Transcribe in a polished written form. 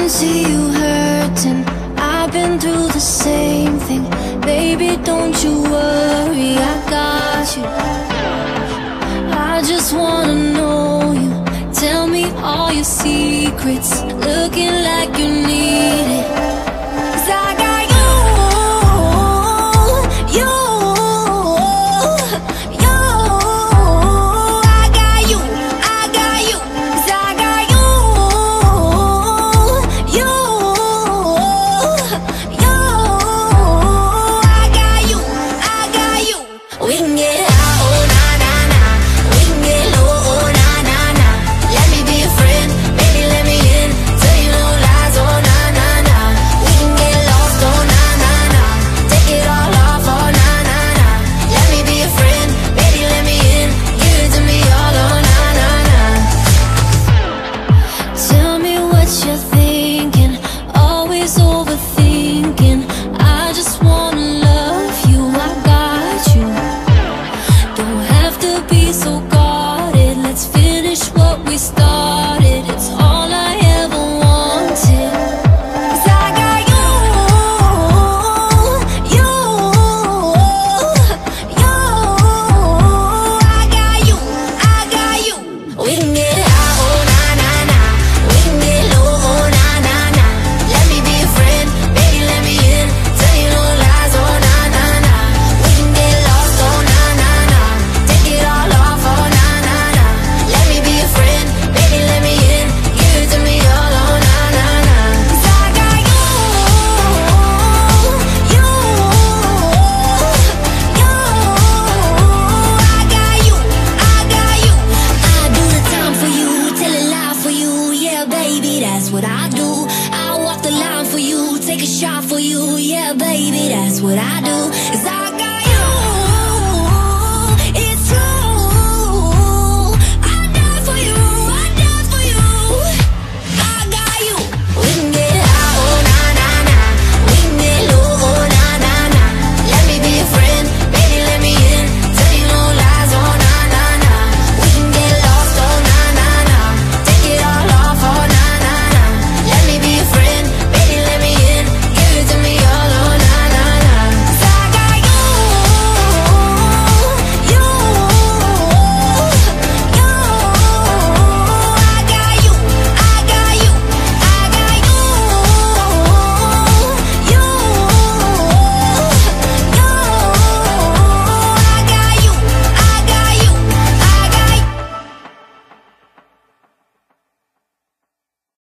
see you hurting. I've been through the same thing. Baby, don't you worry, I got you. I just wanna know you. Tell me all your secrets. Looking like you need it. 'Cause I got you, you, you. I got you, I got you. 'Cause I got you, you, you. I got you, I got you. We can get high, oh na na na. We can get low, oh na na na. Let me be a friend, baby, let me in. Tell you no lies, oh na na na. We can get lost, oh na na na. Take it all off, oh na na na. Let me be a friend, baby, let me in. Give it to me all, oh na na na. Tell me what you're thinking, always overthinking. I just wanna love you, I got you. Don't have to be so guarded. Let's finish what we started. It's all I ever wanted. 'Cause I got you, you, you. I got you, I got you. We can get high, oh na na na. We can get low, oh na na na. Let me be a friend, baby, let me in. Tell you no lies, oh na na na. We can get lost, oh na na na. Take it all off, oh na na na. Let me be a friend, baby, let me in. Give it to me all, oh na na na. 'Cause I got you, you, you. I got you, I got you. I do the time for you, tell a lie for you. Yeah, baby, that's what I do. I walk the line for you, take a shot for you. Yeah, baby, that's what I do. 'Cause I got